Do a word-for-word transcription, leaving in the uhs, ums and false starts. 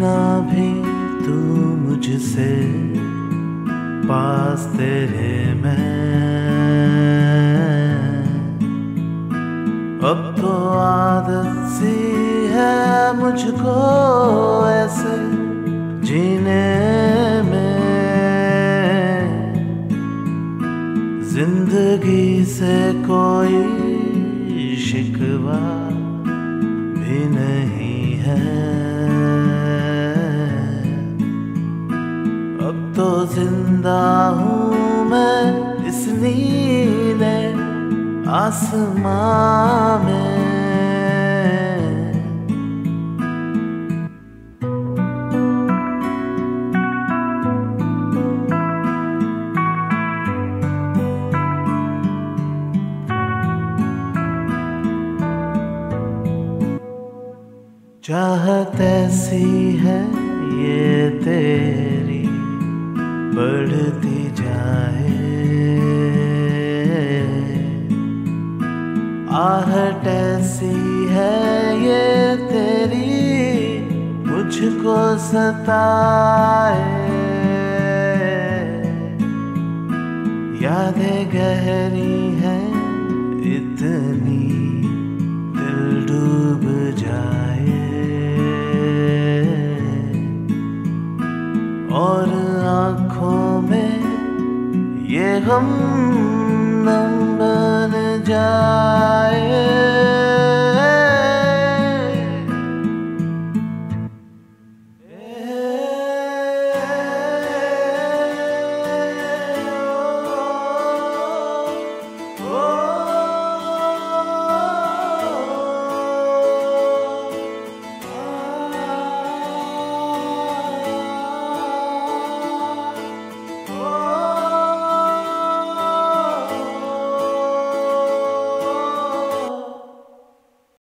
जितना भी तू मुझसे पास तेरे मैं, अब तो आदत सी है मुझको ऐसे जीने में। जिंदगी से कोई शिकवा भी नहीं है, अब तो जिंदा हूँ मैं इस नीले आसमां में। चाहत ऐसी है ये तेरी बढ़ती जाए, आहट ऐसी है ये तेरी मुझको सताए। यादें गहरी हैं इतनी दिल डूब जाए, और आँखों में ये गम नम बन जाए।